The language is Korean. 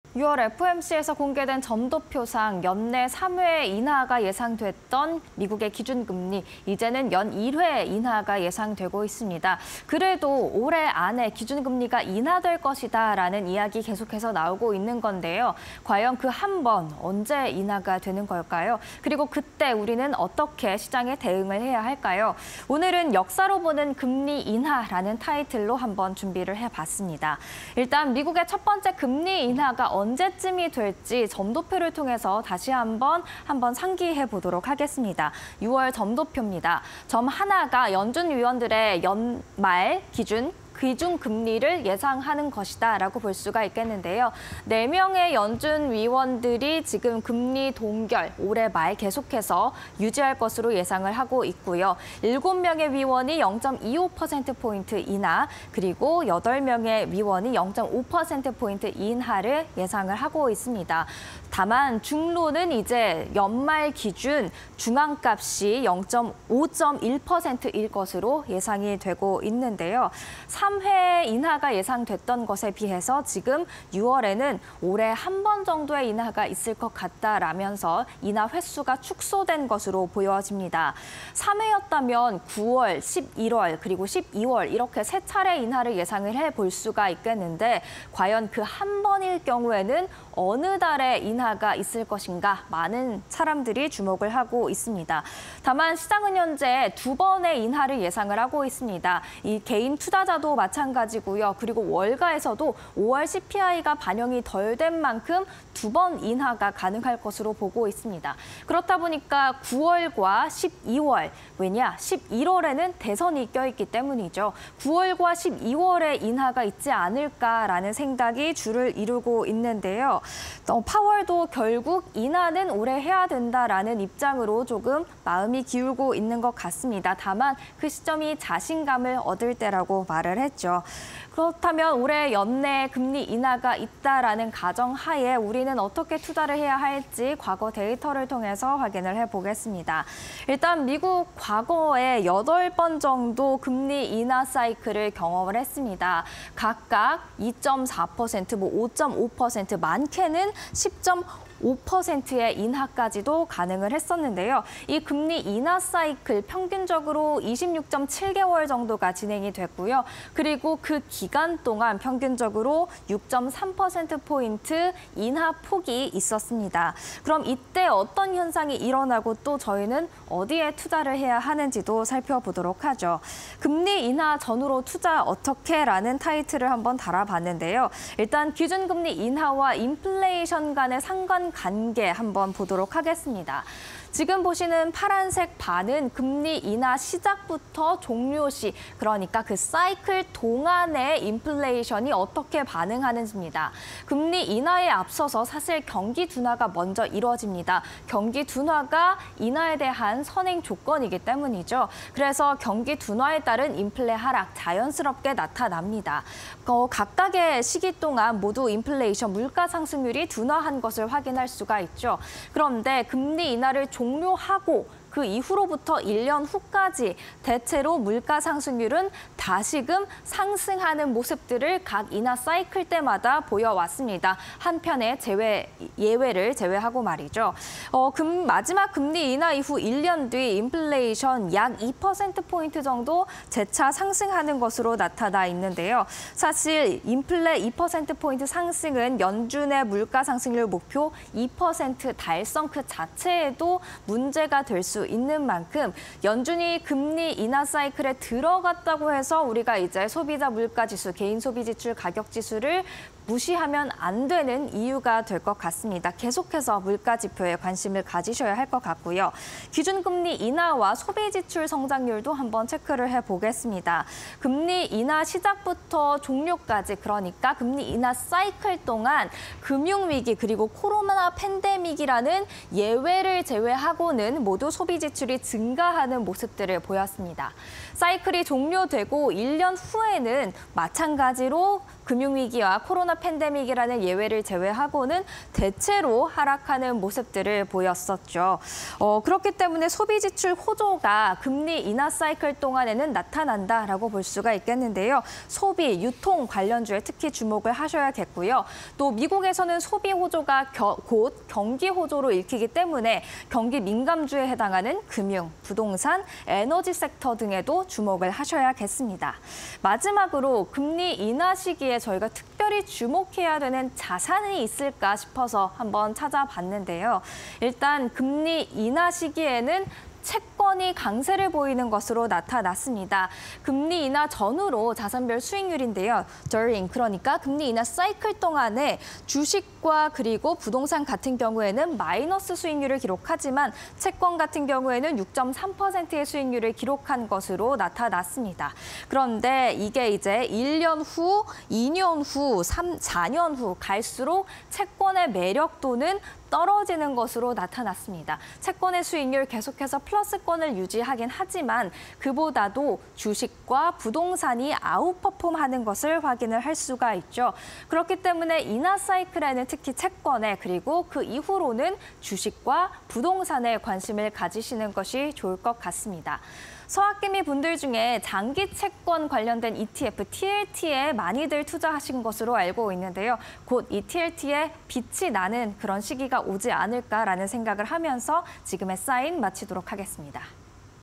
6월 FOMC에서 공개된 점도표상 연내 3회 인하가 예상됐던 미국의 기준금리, 이제는 연 1회 인하가 예상되고 있습니다. 그래도 올해 안에 기준금리가 인하될 것이다라는 이야기 계속해서 나오고 있는 건데요. 과연 그 한 번 언제 인하가 되는 걸까요? 그리고 그때 우리는 어떻게 시장에 대응을 해야 할까요? 오늘은 역사로 보는 금리 인하라는 타이틀로 한번 준비를 해봤습니다. 일단 미국의 첫 번째 금리 인하가 언제쯤이 될지 점도표를 통해서 다시 한번 상기해 보도록 하겠습니다. 6월 점도표입니다. 점 하나가 연준 위원들의 연말 기준금리를 예상하는 것이다라고 볼 수가 있겠는데요. 4명의 연준 위원들이 지금 금리 동결 올해 말 계속해서 유지할 것으로 예상을 하고 있고요. 7명의 위원이 0.25%포인트 인하, 그리고 8명의 위원이 0.5%포인트 인하를 예상을 하고 있습니다. 다만 중로는 이제 연말 기준 중앙값이 5.1%일 것으로 예상이 되고 있는데요. 3회 인하가 예상됐던 것에 비해서 지금 6월에는 올해 한 번 정도의 인하가 있을 것 같다라면서 인하 횟수가 축소된 것으로 보여집니다. 3회였다면 9월, 11월, 그리고 12월 이렇게 3차례 인하를 예상을 해볼 수가 있겠는데 과연 그 한 번일 경우에는 어느 달에 인하가 있을 것인가 많은 사람들이 주목을 하고 있습니다. 다만 시장은 현재 2번의 인하를 예상을 하고 있습니다. 이 개인 투자자도 마찬가지고요. 그리고 월가에서도 5월 CPI가 반영이 덜 된 만큼 2번 인하가 가능할 것으로 보고 있습니다. 그렇다 보니까 9월과 12월, 왜냐? 11월에는 대선이 껴있기 때문이죠. 9월과 12월에 인하가 있지 않을까라는 생각이 주를 이루고 있는데요. 파월도 결국 인하는 올해 해야 된다라는 입장으로 조금 마음이 기울고 있는 것 같습니다. 다만 그 시점이 자신감을 얻을 때라고 말을 했죠. 그렇다면 올해 연내 금리 인하가 있다라는 가정하에 우리는 어떻게 투자를 해야 할지 과거 데이터를 통해서 확인을 해보겠습니다. 일단 미국 과거에 8번 정도 금리 인하 사이클을 경험을 했습니다. 각각 2.4%, 5.5%, 많게는 10.5%의 인하까지도 가능을 했었는데요. 이 금리 인하 사이클 평균적으로 26.7개월 정도가 진행이 됐고요. 그리고 그 기간 동안 평균적으로 6.3%포인트 인하 폭이 있었습니다. 그럼 이때 어떤 현상이 일어나고 또 저희는 어디에 투자를 해야 하는지도 살펴보도록 하죠. 금리 인하 전후로 투자 어떻게라는 타이틀을 한번 달아봤는데요. 일단 기준금리 인하와 인플레이션 간의 상관관계 한번 보도록 하겠습니다. 지금 보시는 파란색 반은 금리 인하 시작부터 종료 시, 그러니까 그 사이클 동안의 인플레이션이 어떻게 반응하는지입니다. 금리 인하에 앞서서 사실 경기 둔화가 먼저 이루어집니다. 경기 둔화가 인하에 대한 선행 조건이기 때문이죠. 그래서 경기 둔화에 따른 인플레 하락 자연스럽게 나타납니다. 각각의 시기 동안 모두 인플레이션, 물가 상승률이 둔화한 것을 확인할 수가 있죠. 그런데 금리 인하를 종료하고 그 이후로부터 1년 후까지 대체로 물가 상승률은 다시금 상승하는 모습들을 각 인하 사이클 때마다 보여왔습니다. 한편의 예외를 제외하고 말이죠. 마지막 금리 인하 이후 1년 뒤 인플레이션 약 2%포인트 정도 재차 상승하는 것으로 나타나 있는데요. 사실 인플레 2%포인트 상승은 연준의 물가 상승률 목표 2% 달성 그 자체에도 문제가 될 수 있는 만큼 연준이 금리 인하 사이클에 들어갔다고 해서 우리가 이제 소비자 물가 지수, 개인 소비 지출 가격 지수를 무시하면 안 되는 이유가 될 것 같습니다. 계속해서 물가 지표에 관심을 가지셔야 할 것 같고요. 기준금리 인하와 소비지출 성장률도 한번 체크를 해보겠습니다. 금리 인하 시작부터 종료까지, 그러니까 금리 인하 사이클 동안 금융위기 그리고 코로나 팬데믹이라는 예외를 제외하고는 모두 소비 소비 지출이 증가하는 모습들을 보였습니다. 사이클이 종료되고 1년 후에는 마찬가지로 금융위기와 코로나 팬데믹이라는 예외를 제외하고는 대체로 하락하는 모습들을 보였었죠. 그렇기 때문에 소비 지출 호조가 금리 인하 사이클 동안에는 나타난다라고 볼 수가 있겠는데요. 소비, 유통 관련주에 특히 주목을 하셔야겠고요. 또 미국에서는 소비 호조가 곧 경기 호조로 읽히기 때문에 경기 민감주에 해당하는 금융, 부동산, 에너지 섹터 등에도 주목을 하셔야겠습니다. 마지막으로 금리 인하 시기에 저희가 특별히 주목해야 되는 자산이 있을까 싶어서 한번 찾아봤는데요. 일단 금리 인하 시기에는 채권이 강세를 보이는 것으로 나타났습니다. 금리 인하 전후로 자산별 수익률인데요. during, 그러니까 금리 인하 사이클 동안에 주식과 그리고 부동산 같은 경우에는 마이너스 수익률을 기록하지만 채권 같은 경우에는 6.3%의 수익률을 기록한 것으로 나타났습니다. 그런데 이게 이제 1년 후, 2년 후, 4년 후 갈수록 채권의 매력도는 떨어지는 것으로 나타났습니다. 채권의 수익률 계속해서 플러스권을 유지하긴 하지만 그보다도 주식과 부동산이 아웃퍼폼하는 것을 확인을 할 수가 있죠. 그렇기 때문에 인하 사이클에는 특히 채권에 그리고 그 이후로는 주식과 부동산에 관심을 가지시는 것이 좋을 것 같습니다. 서학개미 분들 중에 장기 채권 관련된 ETF, TLT에 많이들 투자하신 것으로 알고 있는데요. 곧 이 TLT에 빛이 나는 그런 시기가 오지 않을까라는 생각을 하면서 지금의 사인 마치도록 하겠습니다.